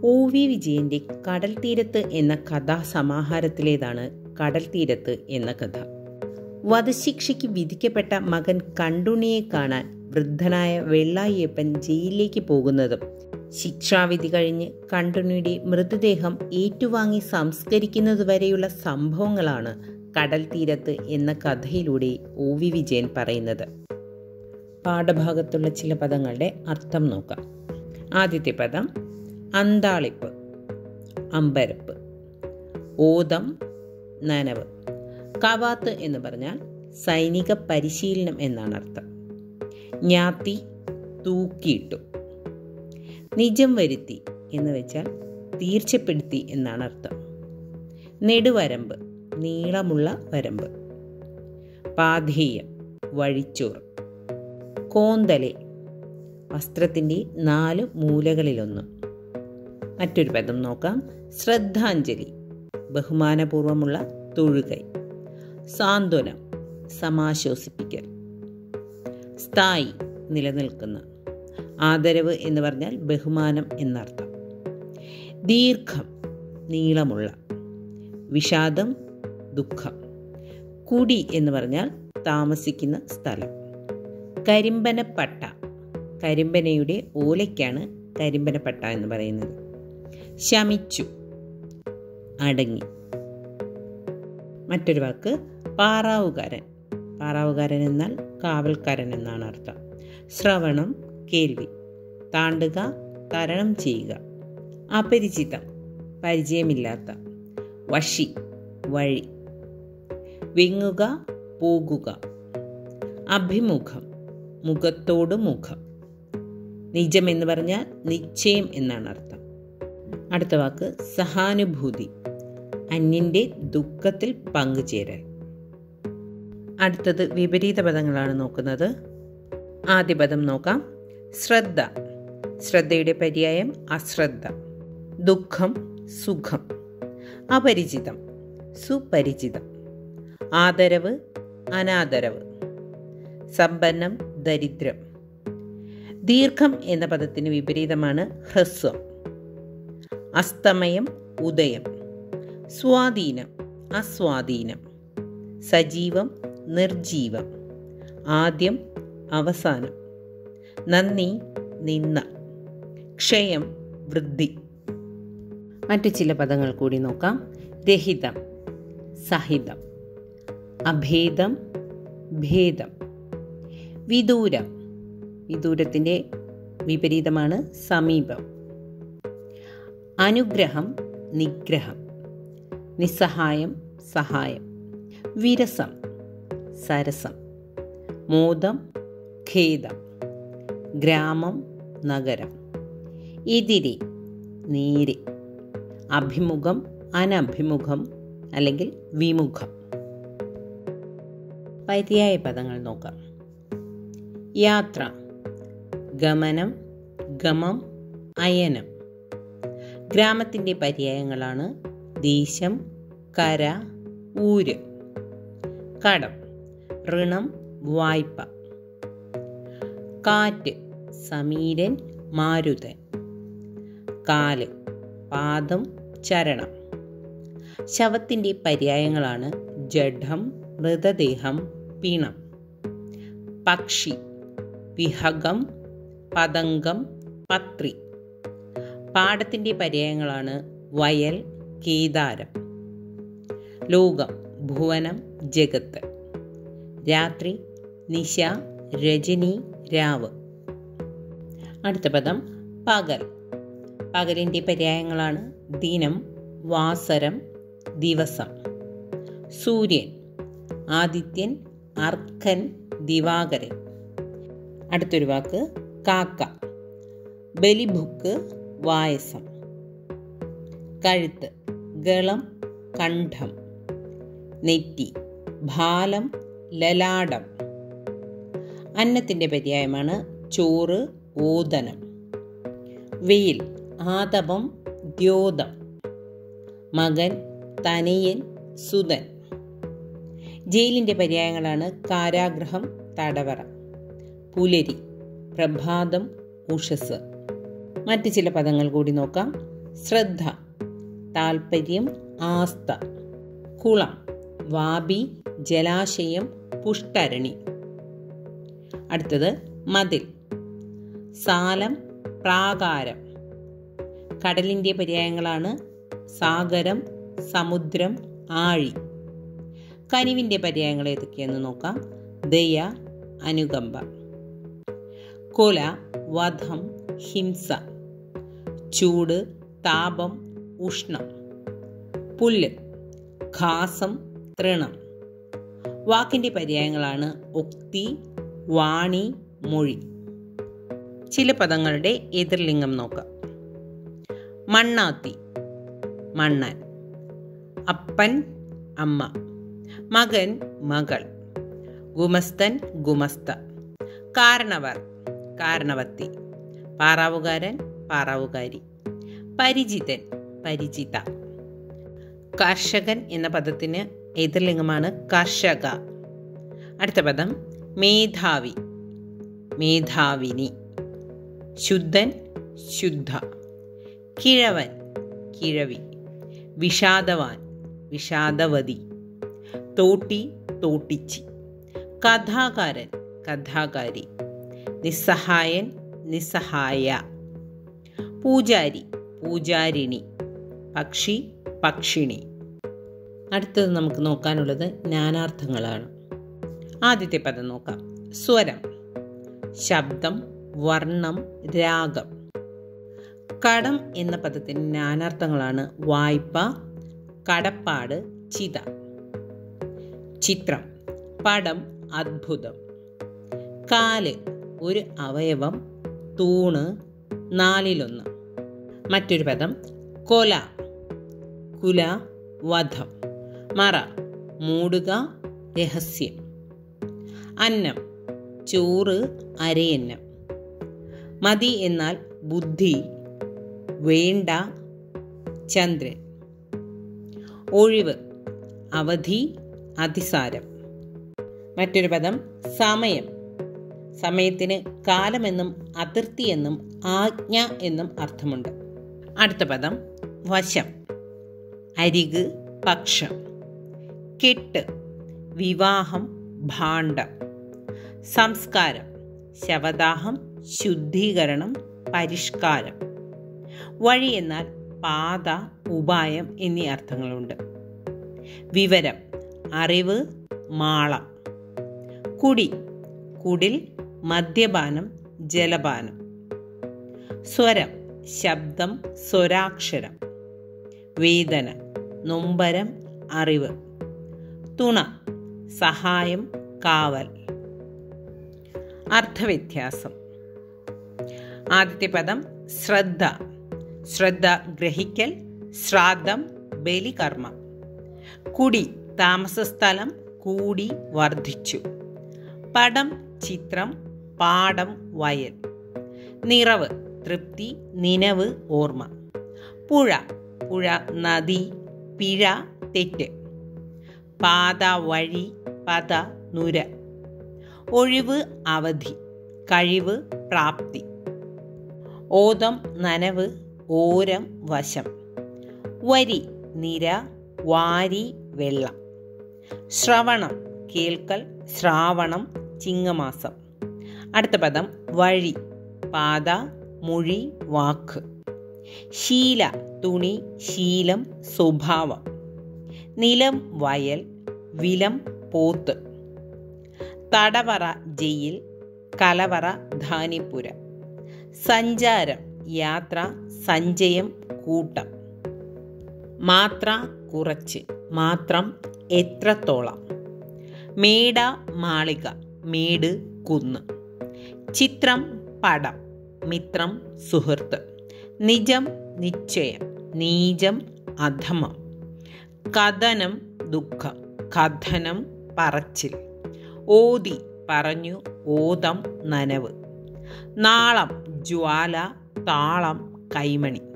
O V വിജയൻ്റെ കടൽ തീരത്ത് എന്ന കഥാസമാഹാരത്തിലേതാണ് കടൽ തീരത്ത് എന്ന കഥ. വധശിക്ഷയ്ക്ക് വിധിക്കപ്പെട്ട മകൻ കണ്ടുണ്ണിയെ കാണാൻ വൃദ്ധനായ വെള്ളായിയപ്പൻ ജയിലിലേക്ക് പോകുന്നതും ശിക്ഷാവിധി കഴിഞ്ഞ് കണ്ടുണ്ണിയുടെ മൃതദേഹം ഏറ്റുവാങ്ങി സംസ്കരിക്കുന്നതുവരെയുള്ള സംഭവങ്ങളാണ് കടൽ തീരത്ത് എന്ന കഥയിലൂടെ ഒ വി വിജയൻ പറയുന്നത്. പാഠഭാഗത്തുള്ള ചില പദങ്ങളുടെ അർത്ഥം നോക്കാം. ആദ്യത്തെ പദം അന്താളിപ്പ്, അമ്പരപ്പ്. ഓതം, നനവ്. കവാത്ത് എന്ന് പറഞ്ഞാൽ സൈനിക പരിശീലനം എന്നാണ് അർത്ഥം. ജ്ഞാതി, തൂക്കിയിട്ടു. നിജം വരുത്തി എന്ന് വെച്ചാൽ തീർച്ചപ്പെടുത്തി എന്നാണ് അർത്ഥം. നെടുവരമ്പ്, നീളമുള്ള വരമ്പ്. പാധേയം, വഴിച്ചോറ്. കോന്തലെ, വസ്ത്രത്തിൻ്റെ 4 മൂലകളിലൊന്നും. മറ്റൊരു പദം നോക്കാം. ശ്രദ്ധാഞ്ജലി, ബഹുമാനപൂർവമുള്ള തൊഴുകൈ. സാന്ത്വനം, സമാശ്വസിപ്പിക്കൽ. സ്ഥായി, നിലനിൽക്കുന്ന. ആദരവ് എന്ന് പറഞ്ഞാൽ ബഹുമാനം എന്നർത്ഥം. ദീർഘം, നീളമുള്ള. വിഷാദം, ദുഃഖം. കുടി എന്ന് പറഞ്ഞാൽ താമസിക്കുന്ന സ്ഥലം. കരിമ്പനപ്പട്ട, കരിമ്പനയുടെ ഓലയ്ക്കാണ് കരിമ്പനപ്പട്ട എന്ന് പറയുന്നത്. ശമിച്ചു, അടങ്ങി. മറ്റൊരു വാക്ക് പാറാവുകാരൻ. പാറാവുകാരൻ എന്നാൽ കാവൽക്കാരൻ എന്നാണ് അർത്ഥം. ശ്രവണം, കേൾവി. താണ്ടുക, തരണം ചെയ്യുക. അപരിചിതം, പരിചയമില്ലാത്ത. വശി, വഴി. വിങ്ങുക, പോകുക. അഭിമുഖം, മുഖത്തോട് മുഖം. നിജം എന്ന് പറഞ്ഞാൽ നിശ്ചയം എന്നാണ് അർത്ഥം. അടുത്ത വാക്ക് സഹാനുഭൂതി, അന്യൻ്റെ ദുഃഖത്തിൽ പങ്കുചേരൽ. അടുത്തത് വിപരീത പദങ്ങളാണ് നോക്കുന്നത്. ആദ്യ പദം നോക്കാം. ശ്രദ്ധ, ശ്രദ്ധയുടെ പര്യായം അശ്രദ്ധ. ദുഃഖം, സുഖം. അപരിചിതം, സുപരിചിതം. ആദരവ്, അനാദരവ്. സമ്പന്നം, ദരിദ്രം. ദീർഘം എന്ന പദത്തിന് വിപരീതമാണ് ഹ്രസ്വം. അസ്തമയം, ഉദയം. സ്വാധീനം, അസ്വാധീനം. സജീവം, നിർജീവം. ആദ്യം, അവസാനം. നന്ദി, നിന്ന. ക്ഷയം, വൃദ്ധി. മറ്റു ചില പദങ്ങൾ കൂടി നോക്കാം. രഹിതം, സഹിതം. അഭേദം, ഭേദം. വിദൂരം, വിദൂരത്തിൻ്റെ വിപരീതമാണ് സമീപം. അനുഗ്രഹം, നിഗ്രഹം. നിസ്സഹായം, സഹായം. വിരസം, സരസം. മോദം, ഖേദം. ഗ്രാമം, നഗരം. എതിരെ, നേരെ. അഭിമുഖം, അനഭിമുഖം അല്ലെങ്കിൽ വിമുഖം. പര്യായ പദങ്ങൾ നോക്കാം. യാത്ര, ഗമനം, ഗമം, അയനം. ഗ്രാമത്തിൻ്റെ പര്യായങ്ങളാണ് ദേശം, കര, ഊര്. കടം, ഋണം, വായ്പ. കാറ്റ്, സമീരൻ, മാരുതൻ. കാല്, പാദം, ചരണം. ശവത്തിൻ്റെ പര്യായങ്ങളാണ് ജഡം, മൃതദേഹം, പിണം. പക്ഷി, വിഹഗം, പതംഗം, പത്രി. പാടത്തിൻ്റെ പര്യായങ്ങളാണ് വയൽ, കേദാരം. ലോകം, ഭുവനം, ജഗത്ത്. രാത്രി, നിശ, രജനി, രാവ്. അടുത്ത പദം പകൽ. പകലിൻ്റെ പര്യായങ്ങളാണ് ദിനം, വാസരം, ദിവസം. സൂര്യൻ, ആദിത്യൻ, അർക്കൻ, ദിവാകരൻ. അടുത്തൊരു വാക്ക് കാക്ക. ബലിഭുക്ക്, വായസം. കഴുത്ത്, ഗളം, കണ്ഠം. നെറ്റി, ഭാലം, ലലാടം. അന്നത്തിൻ്റെ പര്യായമാണ് ചോറ്, ഓദനം. വെയിൽ, ആതപം, ദ്യോതം. മകൻ, തനയൻ, സുതൻ. ജയിലിൻ്റെ പര്യായങ്ങളാണ് കാരാഗൃഹം, തടവറ. പുലരി, പ്രഭാതം, ഉഷസ്. മറ്റ് ചില പദങ്ങൾ കൂടി നോക്കാം. ശ്രദ്ധ, താൽപ്പര്യം, ആസ്ഥ. കുളം, വാബി, ജലാശയം, പുഷ്ടരണി. അടുത്തത് മതിൽ, സാലം, പ്രാകാരം. കടലിൻ്റെ പര്യായങ്ങളാണ് സാഗരം, സമുദ്രം, ആഴി. കനിവിൻ്റെ പര്യായങ്ങൾ ഏതൊക്കെയെന്ന് നോക്കാം. ദയ, അനുകമ്പ. കൊല, വധം, ഹിംസ. ചൂട്, താപം, ഉഷ്ണം. പുല്ല്, ഘാസം, തൃണം. വാക്കിൻ്റെ പര്യായങ്ങളാണ് ഉക്തി, വാണി, മൊഴി. ചില പദങ്ങളുടെ എതിർലിംഗം നോക്കാം. മണ്ണാത്തി, മണ്ണൻ. അപ്പൻ, അമ്മ. മകൻ, മകൾ. ഗുമസ്തൻ, ഗുമസ്ത. കാരണവർ, കാരണവത്തി. പാറാവുകാരൻ, പാറാവുകാരി. പരിചിതൻ, പരിചിത. കർഷകൻ എന്ന പദത്തിന് എതിർലിംഗമാണ് കർഷക. അടുത്ത പദം മേധാവി, മേധാവിനി. ശുദ്ധൻ, ശുദ്ധ. കിഴവൻ, കിഴവി. വിഷാദവാൻ, വിഷാദവതി. തോട്ടി, തോട്ടിച്ചി. കഥാകാരൻ, കഥാകാരി. നിസ്സഹായൻ, നിസ്സഹായ. പൂജാരി, പൂജാരിണി. പക്ഷി, പക്ഷിണി. അടുത്തത് നമുക്ക് നോക്കാനുള്ളത് ജ്ഞാനാർത്ഥങ്ങളാണ്. ആദ്യത്തെ പദം നോക്കാം. സ്വരം, ശബ്ദം, വർണ്ണം, രാഗം. കടം എന്ന പദത്തിന് ജ്ഞാനാർത്ഥങ്ങളാണ് വായ്പ, കടപ്പാട്, ചിത. ചിത്രം, പടം, അദ്ഭുതം. കാല്, ഒരു അവയവം, തൂണ്, നാലിലൊന്ന്. മറ്റൊരു പദം കൊല, കുല, വധം. മറ, മൂടുക, രഹസ്യം. അന്നം, ചോറ്, അരയന്നം. മതി എന്നാൽ ബുദ്ധി, വേണ്ട, ചന്ദ്രൻ. ഒഴിവ്, അവധി, അതിസാരം. മറ്റൊരു പദം സമയം. സമയത്തിന് കാലമെന്നും അതിർത്തി എന്നും ആജ്ഞ എന്നും അർത്ഥമുണ്ട്. അടുത്ത പദം വശം, അരിക്, പക്ഷം. കെട്ട്, വിവാഹം, ഭാണ്ഡം. സംസ്കാരം, ശവദാഹം, ശുദ്ധീകരണം, പരിഷ്കാരം. വഴി എന്നാൽ പാത, ഉപായം എന്നീ അർത്ഥങ്ങളുണ്ട്. വിവരം, അറിവ്, മാളം. കുടി, കുടിൽ, മദ്യപാനം, ജലപാനം. സ്വരം, ശബ്ദം, സ്വരാക്ഷരം. വേദന, നൊമ്പരം, അറിവ്. തുണ, സഹായം, കാവൽ. അർത്ഥവ്യത്യാസം. ആദ്യത്തെ പദം ശ്രദ്ധ. ശ്രദ്ധ, ഗ്രഹിക്കൽ, ശ്രാദ്ധം, ബലികർമ്മം. കുടി, താമസസ്ഥലം, കൂടി, വർദ്ധിച്ചു. പടം, ചിത്രം, പാടം, വയൽ. നിറവ്, തൃപ്തി, നിനവ്, ഓർമ്മ. പുഴ, പുഴ, നദി, പിഴ, തെറ്റ്. പാത, വഴി, പത, നുര. ഒഴിവ്, അവധി, കഴിവ്, പ്രാപ്തി. ഓതം, നനവ്, ഓരം, വശം. വരി, നിര, വാരി, വെള്ളം. ശ്രവണം, കേൾക്കൽ, ശ്രാവണം, ചിങ്ങമാസം. അടുത്ത പദം വഴി, പാത, മൊഴി, വാക്ക്. ശീല, തുണി, ശീലം, സ്വഭാവം. നിലം, വയൽ, വിലം, പോത്ത്. തടവറ, ജയിൽ, കലവറ, ധാന്യപ്പുര. സഞ്ചാരം, യാത്ര, സഞ്ചയം, കൂട്ടം. മാത്ര, കുറച്ച്, മാത്രം, എത്രത്തോളം. മേട, മാളിക, മേട്, കുന്ന്. ചിത്രം, പടം, മിത്രം, സുഹൃത്ത്. നിജം, നിശ്ചയം, നീചം, അധമം. കഥനം, ദുഃഖം, കഥനം, പറച്ചിൽ. ഓതി, പറഞ്ഞു, ഓതം, നനവ്. നാളം, ജ്വാല, താളം, കൈമണി.